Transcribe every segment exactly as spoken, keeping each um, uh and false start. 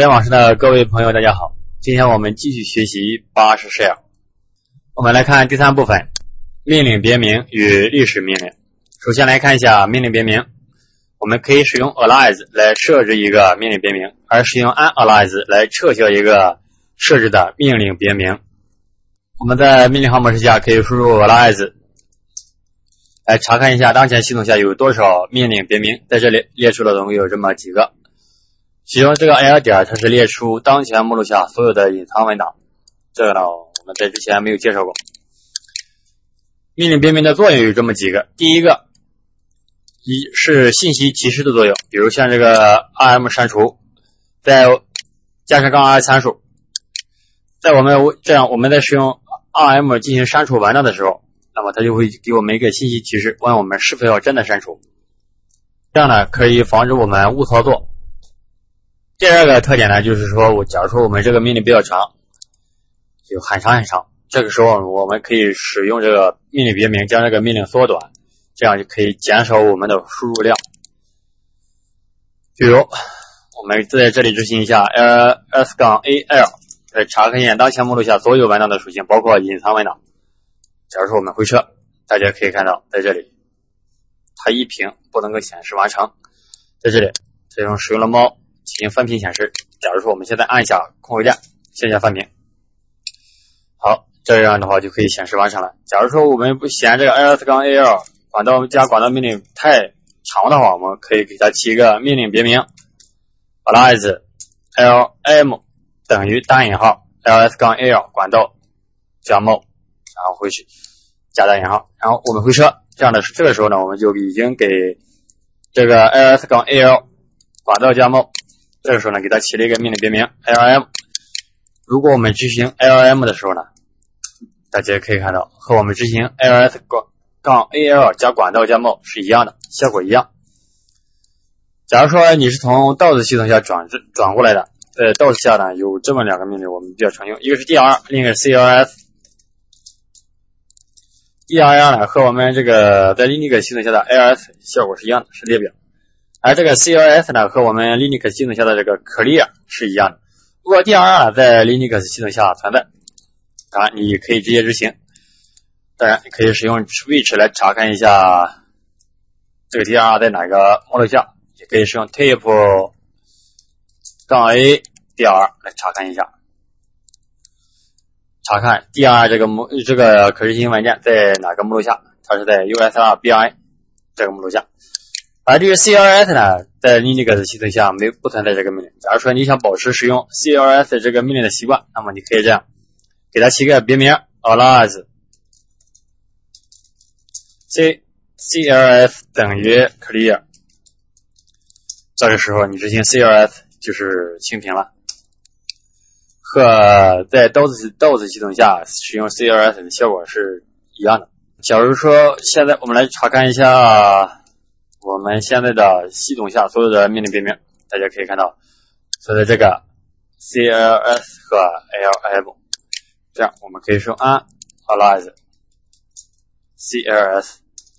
互联网上的各位朋友大家好，今天我们继续学习巴氏 shell。 我们来看第三部分，命令别名与历史命令。首先来看一下命令别名，我们可以使用 alias 来设置一个命令别名，而使用 unalias 来撤销一个设置的命令别名。我们在命令行模式下可以输入 alias 来查看一下当前系统下有多少命令别名，在这里列出了总共有这么几个。使用这个 L 点，它是列出当前目录下所有的隐藏文档，这个呢我们在之前没有介绍过。命令别名的作用有这么几个，第一个一是信息提示的作用，比如像这个 R M 删除，再加上杠 R 参数，在我们这样我们在使用 R M 进行删除文档的时候，那么它就会给我们一个信息提示，问我们是否要真的删除，这样呢可以防止我们误操作。第二个特点呢，就是说我假如说我们这个命令比较长，就很长很长，这个时候我们可以使用这个命令别名将这个命令缩短，这样就可以减少我们的输入量。比如我们在这里执行一下 ls-al 来查看一下当前目录下所有文档的属性，包括隐藏文档。假如说我们回车，大家可以看到在这里它一屏不能够显示完成，在这里这种使用了猫进行分屏显示。假如说我们现在按下空位键线下分屏，好，这样的话就可以显示完成了。假如说我们不嫌这个 ls-al 管道加管道命令太长的话，我们可以给它起一个命令别名 alias lm 等于单引号 ls-al 管道加 mo， 然后回去加单引号，然后我们回车，这样的这个时候呢，我们就已经给这个 ls-al 管道加 mo， 这个时候呢给它起了一个命令别名 lm。 如果我们执行 lm 的时候呢，大家可以看到和我们执行 ls-al 加管道加 mo 是一样的，效果一样。假如说你是从 D O S 系统下转转过来的，在 D O S 下呢有这么两个命令我们比较常用，一个是 dir， 另一个是 cls。dir 呢和我们这个在 Linux 系统下的 ls 效果是一样的，是列表。而这个 cls 呢和我们 Linux 系统下的这个 clear 是一样的。如果 dir 呢在 Linux 系统下存在，当然你可以直接执行，当然可以使用 switch 来查看一下这个 dir 在哪个目录下，也可以使用 type 杠 a dir 来查看一下，查看 dir 这个目这个可执行文件在哪个目录下，它是在 usr-bin 这个目录下。而这个 cls 呢在 Linux 系统下没不存在这个命令。假如说你想保持使用 cls 这个命令的习惯，那么你可以这样给它起个别名 alias c cls 等于 clear， 这个时候你执行 cls 就是清屏了，和在 D O S D O S 系统下使用 cls 的效果是一样的。假如说现在我们来查看一下我们现在的系统下所有的命令别名，大家可以看到所有的这个 cls 和 lm， 这样我们可以说 unalias cls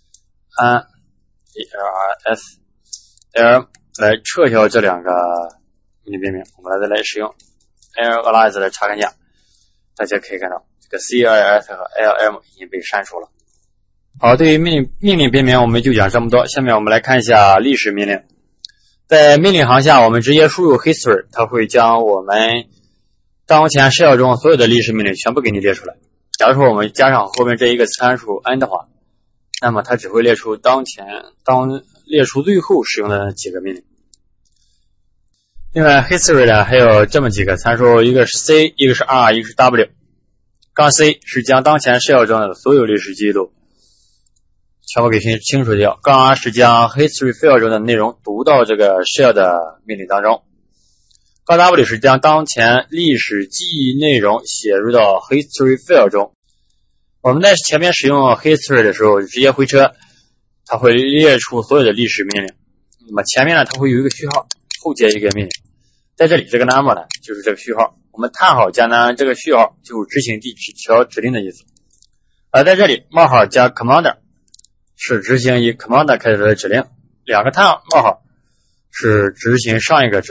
unalias lm 来撤销这两个命令别名。我们来再来使用 unalias 来查看一下，大家可以看到这个 cls 和 lm 已经被删除了。好，对于命令命令别名我们就讲这么多，下面我们来看一下历史命令。在命令行下我们直接输入 history， 它会将我们当前 shell 中所有的历史命令全部给你列出来。假如说我们加上后面这一个参数 n 的话，那么它只会列出当前当列出最后使用的几个命令。另外 history 呢还有这么几个参数，一个是 c， 一个是 r， 一个是 w。 杠 c 是将当前 shell 中的所有历史记录全部给清除掉，杠 r 是将 history file 中的内容读到这个 shell 的命令当中，杠 w 是将当前历史记忆内容写入到 history file 中。我们在前面使用 history 的时候直接回车，它会列出所有的历史命令，那么前面呢它会有一个序号，后接一个命令，在这里这个 number 呢就是这个序号，我们叹号加呢这个序号就执行第几条指令的意思。而在这里冒号加 commander是执行以 commander 开始的指令，两个叹冒号是执行上一个指令。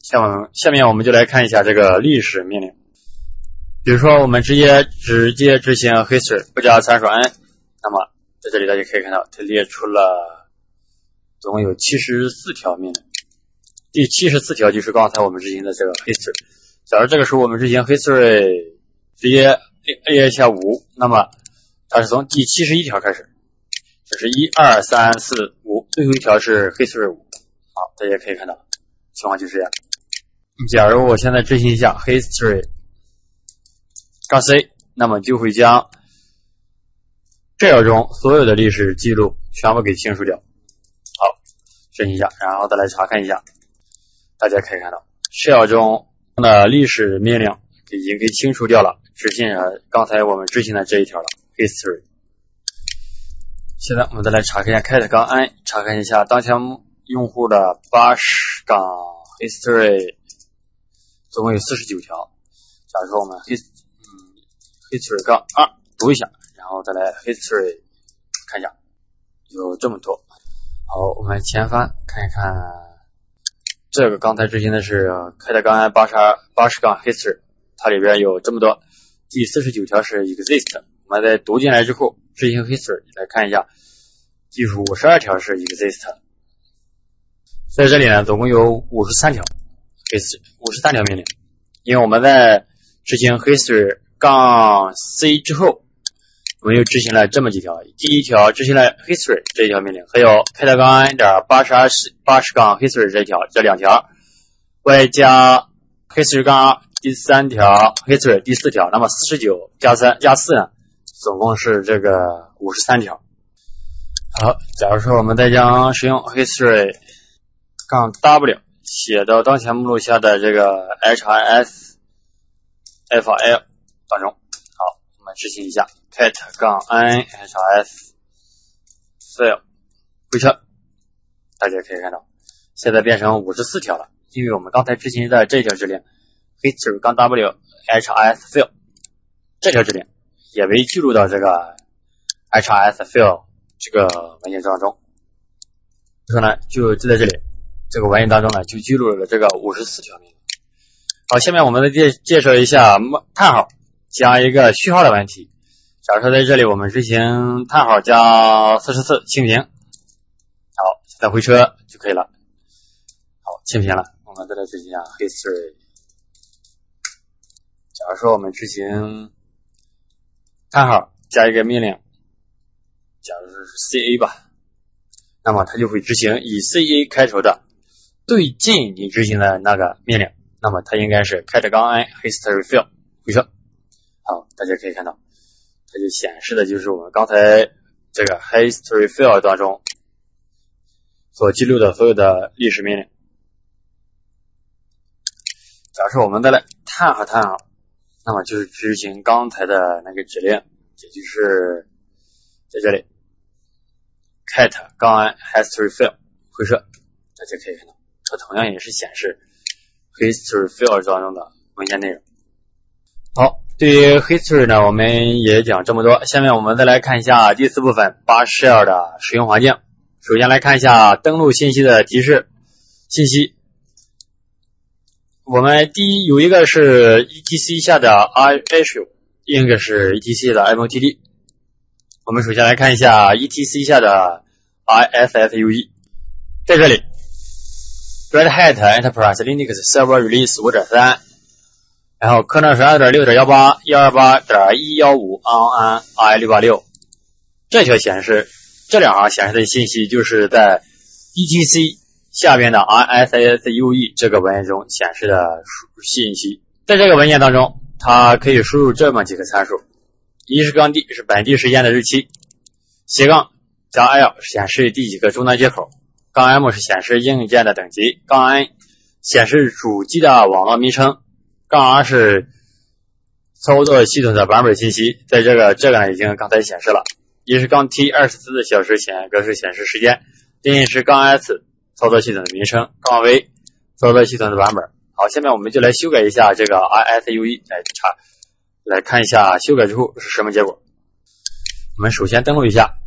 下面下面我们就来看一下这个历史命令。比如说我们直接直接执行 history 不加参数 n， 那么在这里大家可以看到它列出了总共有七十四条命令。第七十四条就是刚才我们执行的这个 history。假如这个时候我们执行 history 直接列一下五，那么它是从第七十一条开始，这是一二三四五，最后一条是 history 五。好，大家可以看到情况就是这样。假如我现在执行一下 history 杠 c， 那么就会将这条中所有的历史记录全部给清除掉。好，执行一下，然后再来查看一下，大家可以看到 shell 中的历史命令已经给清除掉了，执行了刚才我们执行的这一条了 history。 现在我们再来查看一下 cat 杠 n， 查看一下当前用户的八十杠 history 总共有四十九条。假如说我们 hist, 嗯 history 杠二读一下，然后再来 history 看一下，有这么多。好，我们前翻看一看，这个刚才执行的是 cat 杠 n 八十八十杠 history， 它里边有这么多。第四十九条是 exist， 我们在读进来之后执行 history 来看一下，第五十二条是 exist。在这里呢，总共有五十三条 history 五十三条命令。因为我们在执行 history 杠 c 之后，我们又执行了这么几条。第一条执行了 history 这一条命令，还有 cat 杠 n 点八十二八十杠 history 这一条，这两条，外加 history 杠二第三条 history 第四条，那么四十九加三加四呢，总共是这个五十三条。好，假如说我们再将使用 history 杠 w 写到当前目录下的这个 H I S F L 当中。好，我们执行一下 cat 杠 n H I S file 回车，大家可以看到现在变成五十四条了，因为我们刚才执行的这条指令 history 杠 w H I S file 这条指令也被记录到这个 H I S file 这个文件当中，所以呢就就在这里这个文件当中呢就记录了这个五十四条命令。好，下面我们来介介绍一下叹号加一个序号的问题。假如说在这里我们执行叹号加四十四清屏，好，现在回车就可以了。好，清屏了，我们再来执行一下 history。 假如说我们执行叹号加一个命令，假如说是 C A 吧，那么它就会执行以 C A 开头的最近你执行的那个命令，那么它应该是 cat 杠 n history file 回车。好，大家可以看到它就显示的就是我们刚才这个 history file 当中所记录的所有的历史命令。假如说我们再来叹号叹号，那么就是执行刚才的那个指令，也就是在这里 cat 杠 n history file 回车，大家可以看到它同样也是显示 history file 当中的文件内容。好，对于 history 呢我们也讲这么多，下面我们再来看一下第四部分 bash shell 的使用环境。首先来看一下登录信息的提示信息。我们第一有一个是 E T C 下的 issue， 另一个是 E T C 的 M O T D。 我们首先来看一下 E T C 下的 I S S U E， 在这里 Red Hat Enterprise Linux Server Release 五点三， 然后可能是 二点六点一八 一二八点一一五 on I 六八六， 这条显示这两行显示的信息就是在 E T C 下边的 I S S U E 这个文件中显示的信息。在这个文件当中，它可以输入这么几个参数：一是杠 D 是本地时间的日期，斜杠加 L 显示第几个终端接口，杠 M 是显示硬件的等级，杠 N 显示主机的网络名称，杠 R 是操作系统的版本信息。在这个这个呢已经刚才显示了。一是杠 T 二十四小时显格式显示时间，另一是杠 S 操作系统的名称，杠 V 操作系统的版本。好，下面我们就来修改一下这个 I S U E 来查来看一下修改之后是什么结果。我们首先登录一下。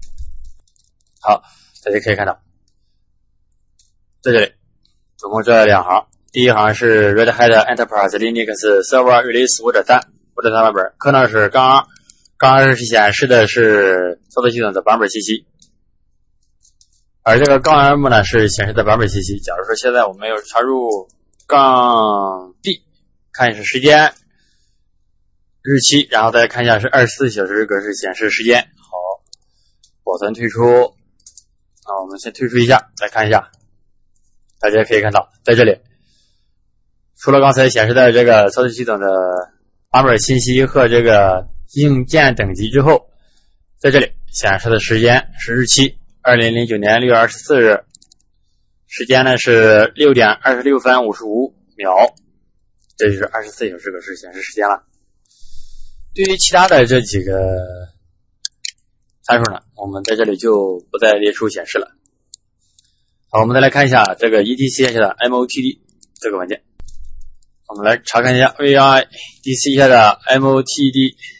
好，大家可以看到在这里总共这两行第一行是 Red Hat Enterprise Linux Server Release 五点三 五点三 版本，可能是杠二，杠二是显示的是操作系统的版本信息，而这个杠 M 呢是显示的版本信息。假如说现在我们要插入杠 D， 看一下时间、日期，然后再看一下是二十四小时格式显示时间。好，保存退出。啊，我们先退出一下，再看一下，大家可以看到，在这里，除了刚才显示的这个操作系统的版本信息和这个硬件等级之后，在这里显示的时间是日期，二零零九年六月二十四日，时间呢是六点二十六分五十五秒，这就是二十四小时格式显示时间了。对于其他的这几个参数呢，我们在这里就不再列出显示了。好，我们再来看一下这个 E T C 下的 M O T D 这个文件，我们来查看一下 V I D C 下的 M O T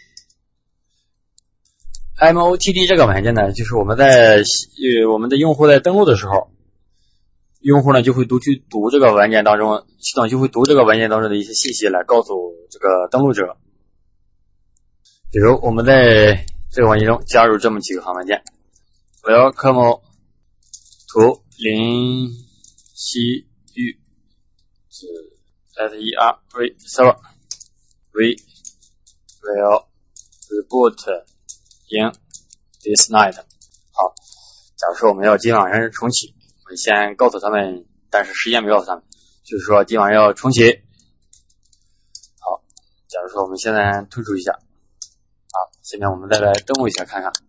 D。M O T D 这个文件呢，就是我们在呃我们的用户在登录的时候，用户呢就会读去读这个文件当中，系统就会读这个文件当中的一些信息来告诉这个登录者。比如我们在这个文件中加入这么几个行文件 welcome to 零七 u s e r v server we will reboot in this night。 好，假如说我们要今晚上重启，我们先告诉他们，但是时间没告诉他们，就是说今晚要重启。好，假如说我们现在退出一下，好，现在我们再来登录一下看看，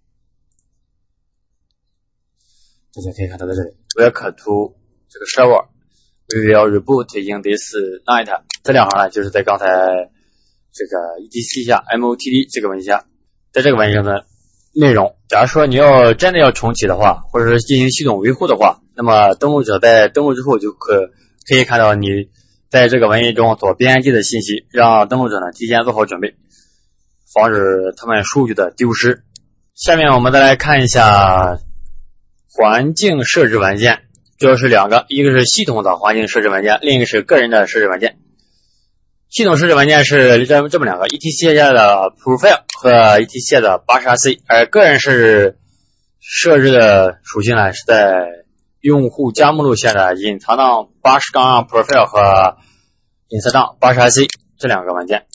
大家可以看到在这里 welcome to 这个 server we will reboot in this night， 这两行呢就是在刚才这个 E T C 下 M O T D 这个文件下，在这个文件中的内容。假如说你要真的要重启的话，或者是进行系统维护的话，那么登录者在登录之后就可可以看到你在这个文件中所编辑的信息，让登录者呢提前做好准备，防止他们数据的丢失。下面我们再来看一下环境设置文件，主要是两个，一个是系统的环境设置文件，另一个是个人的设置文件。系统设置文件是这这么两个 E T C 下的 profile 和 E T C 下的 八十 R C， 而个人是设置的属性呢是在用户加目录下的隐藏档 八十 profile 和隐藏档 八十 R C 这两个文件。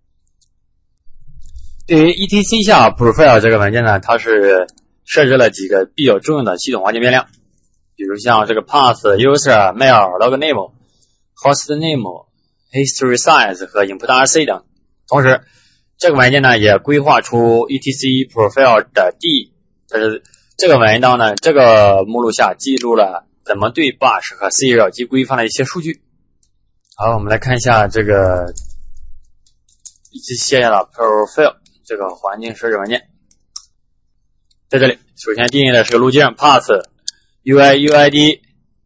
对于 E T C 下 profile 这个文件呢，它是设置了几个比较重要的系统环境变量，比如像这个 path user mail log name host name、history size 和 input R C 等。同时，这个文件呢也规划出 E T C profile 的 D， 这是这个文档呢这个目录下记录了怎么对 bash 和 C L 及规范的一些数据。好，我们来看一下这个 E T C 下的 profile 这个环境设置文件。在这里，首先定义的是个路径 path U I U I D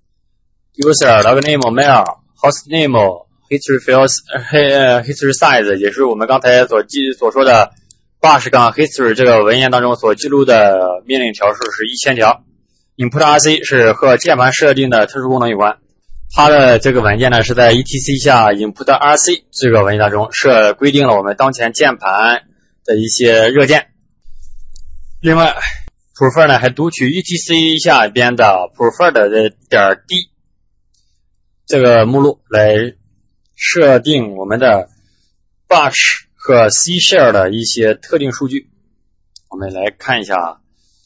user log name mail host name。history fields、uh, history size 也是我们刚才所记所说的 bash 杠 history 这个文件当中所记录的命令条数是一千条。input R C 是和键盘设定的特殊功能有关，它的这个文件呢是在 E T C 下 input R C 这个文件当中设规定了我们当前键盘的一些热键。另外 prefer 呢还读取 E T C 下边的 prefer 的点 D 这个目录来设定我们的 bash 和 C shell 的一些特定数据。我们来看一下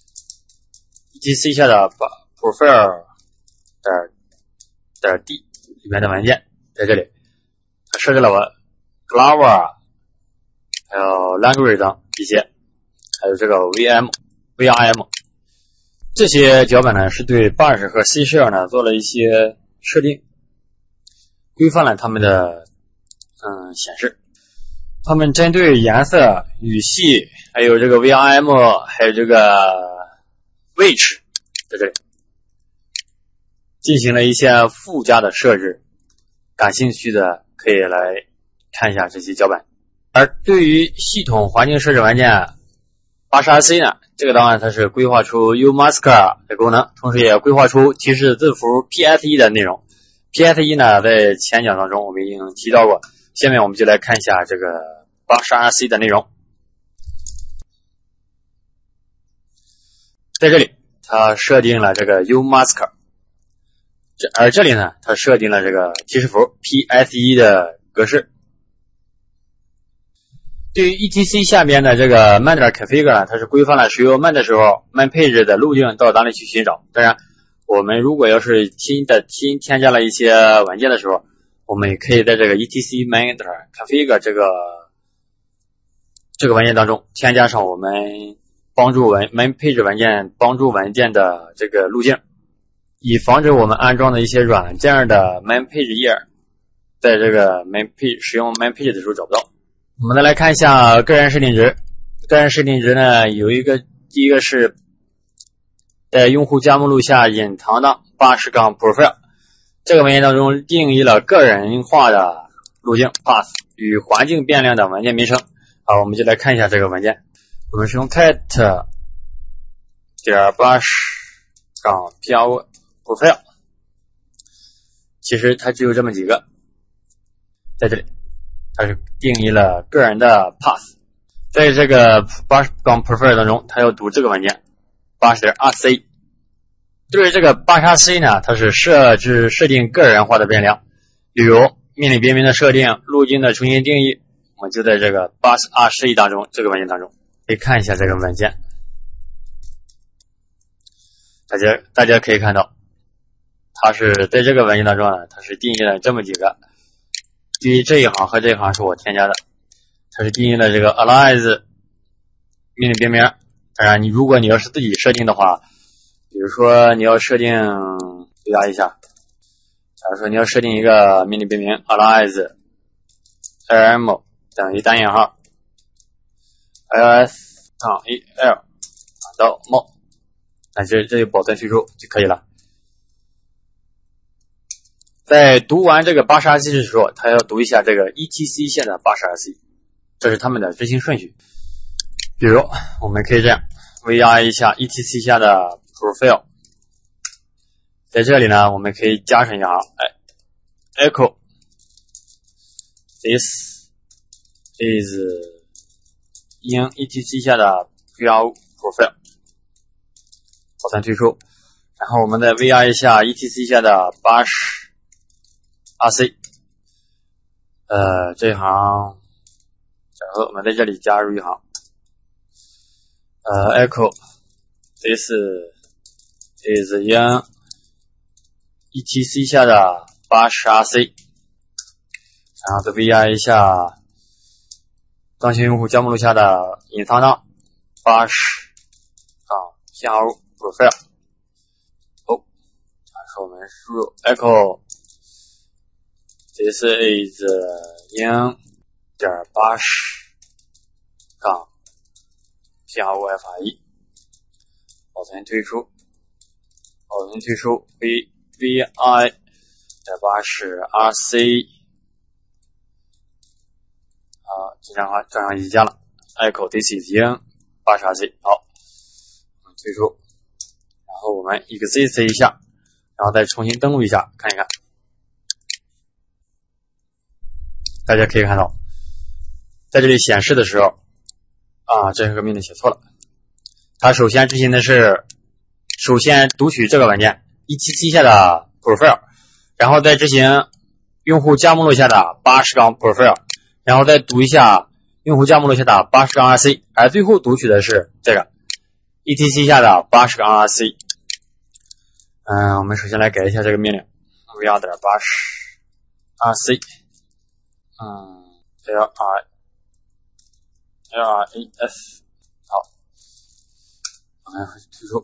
E T C 下的 profile 点点 D 里面的文件，在这里它设置了我 Java 还有 language 等一些，还有这个 V M、V R M 这些脚本呢是对 bash 和 C shell 呢做了一些设定，规范了它们的嗯显示。它们针对颜色、语系，还有这个 V R M， 还有这个位置，在这里进行了一些附加的设置。感兴趣的可以来看一下这些脚本。而对于系统环境设置文件 八十 R C 呢，这个档案它是规划出 umask 的功能，同时也规划出提示字符 P S E 的内容。 P S E 呢，在前讲当中我们已经提到过，下面我们就来看一下这个 八十 R C 的内容。在这里，它设定了这个 umask， 这而这里呢，它设定了这个提示符 P S E 的格式。对于 E T C 下边的这个 man.config 呢，它是规范了使用 man 的时候 man 配置的路径到哪里去寻找。当然，我们如果要是新的新添加了一些文件的时候，我们也可以在这个 E T C man.config 这个这个文件当中添加上我们帮助文 man 配置文件帮助文件的这个路径，以防止我们安装的一些软件的 man 配置页在这个 man 配使用 man 配置的时候找不到。我们再来看一下个人设定值。个人设定值呢，有一个第一个是在用户加目录下隐藏的 八十 profile 这个文件当中定义了个人化的路径 path 与环境变量的文件名称。好，我们就来看一下这个文件。我们是用 cat 点 八十 profile， 其实它只有这么几个，在这里它是定义了个人的 path， 在这个八十 profile 当中，它要读这个文件 八十 R C。 对于这个 八十 R C 呢，它是设置设定个人化的变量，比如命令别名的设定、路径的重新定义，我们就在这个 八十 R C 当中这个文件当中可以看一下这个文件。大家大家可以看到，它是在这个文件当中呢，它是定义了这么几个。对于这一行和这一行是我添加的，它是定义了这个 alias 命令别名。当然，你如果你要是自己设定的话，比如说你要设定，回答一下，假如说你要设定一个命令别名 alias lm 等于单引号 ls 杠 el 到 mo， 那这这就保存退出就可以了。在读完这个 八十 R C 的时候，它要读一下这个 E T C 线的 八十 R C， 这是他们的执行顺序。比如我们可以这样 V R 一下 E T C 下的 profile， 在这里呢我们可以加上一行，哎 echo this is in E T C 下的 profile， 保存退出。然后我们再 V R 一下 E T C 下的八十R C， 呃，这一行，假如我们在这里加入一行，呃 ，echo this is in E T C 下的八十 R C， 然后再 V R 一下当前用户加目录下的隐藏档八十啊偏号 profile， 哦，假如说我们输入 echo This is in 点八十杠偏号 F R E， 保存退出，保存退出 V V I 点八十 R C， 啊，这样的话正常已经加了 ，echo this is in 八十 R C， 好，我们退出，然后我们 exit 一下，然后再重新登录一下，看一看。大家可以看到，在这里显示的时候，啊，这个命令写错了。它首先执行的是，首先读取这个文件 E T C 下的 profile， 然后再执行用户加目录下的八十 profile， 然后再读一下用户加目录下的八十 R C， 而最后读取的是这个 E T C 下的八十 R C。嗯，我们首先来改一下这个命令 ，V R 点八十 R C。嗯 ，L R L R A S， 好，我们退出。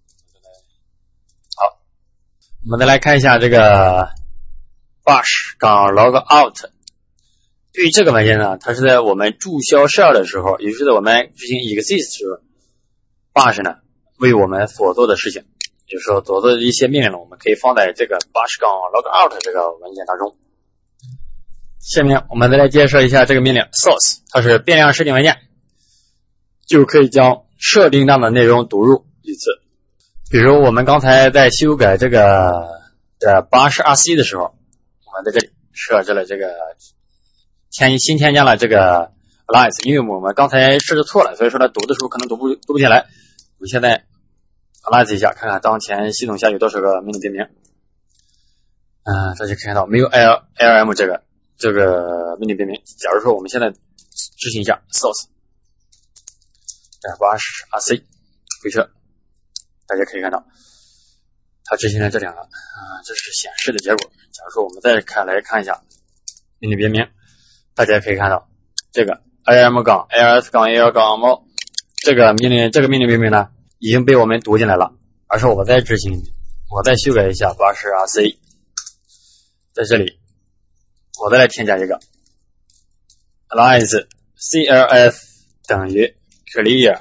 好，我们再来看一下这个 bash 杠 logout。对于这个文件呢，它是在我们注销 shell 的时候，也就是在我们执行 exit 的时候 ，bash 呢为我们所做的事情，也就是说所做的一些命令呢，我们可以放在这个 bash 杠 logout 这个文件当中。下面我们再来介绍一下这个命令 source， 它是变量设定文件，就可以将设定档的内容读入一次。比如我们刚才在修改这个的八十 R C 的时候，我们在这里设置了这个添新添加了这个 alias， 因为我们刚才设置错了，所以说它读的时候可能读不读不进来。我们现在 alias 一下，看看当前系统下有多少个命令别名。嗯、呃，大家可以看到没有 L LM 这个这个命令别名。假如说我们现在执行一下 source 点八十 R C 回车，大家可以看到它执行了这两个啊、呃，这是显示的结果。假如说我们再看来看一下命令别名，大家可以看到这个 am 杠 ls 杠 al 杠 mo 这个命令这个命令别名呢已经被我们读进来了，而是我再执行，我再修改一下八十 R C， 在这里我再来添加一个 alias clf 等于 clear，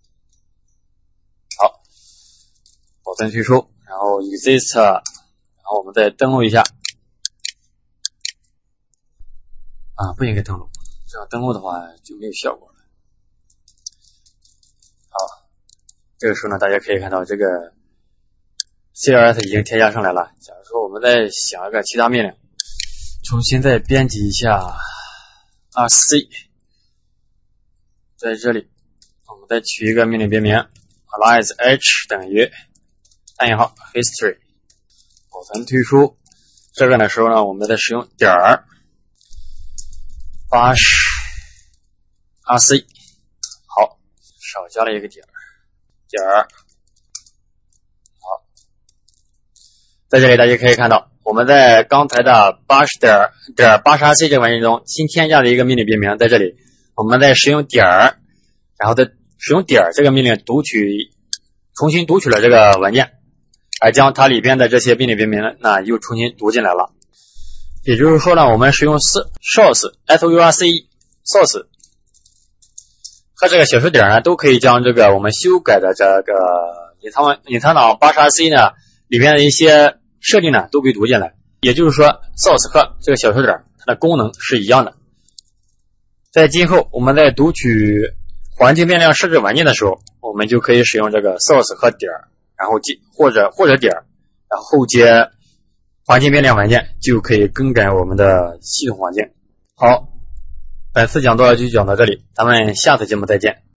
好，保存退出，然后 exist， 然后我们再登录一下啊，不应该登录，这样登录的话就没有效果了。好，这个时候呢，大家可以看到这个 C L S 已经添加上来了。假如说我们再想一个其他命令，重新再编辑一下 R C， 在这里我们再取一个命令别名 alias h 等于单引号 history， 保存退出。这个的时候呢，我们再使用点儿八十 R C， 好，少加了一个点儿点儿。好，在这里大家可以看到，我们在刚才的八十点点八十 R C 这个文件中新添加的一个命令别名，在这里我们再使用点儿，然后再使用点儿这个命令读取，重新读取了这个文件，而将它里边的这些命令别名呢又重新读进来了。也就是说呢，我们使用 source s o u r c source 和这个小数点呢，都可以将这个我们修改的这个隐藏隐藏档 八十 R C 呢里边的一些设定呢都可以读进来。也就是说 source 和这个小数点它的功能是一样的。在今后我们在读取环境变量设置文件的时候，我们就可以使用这个 source 和点，然后接或者或者点，然后接环境变量文件，就可以更改我们的系统环境。好，本次讲座就讲到这里，咱们下次节目再见。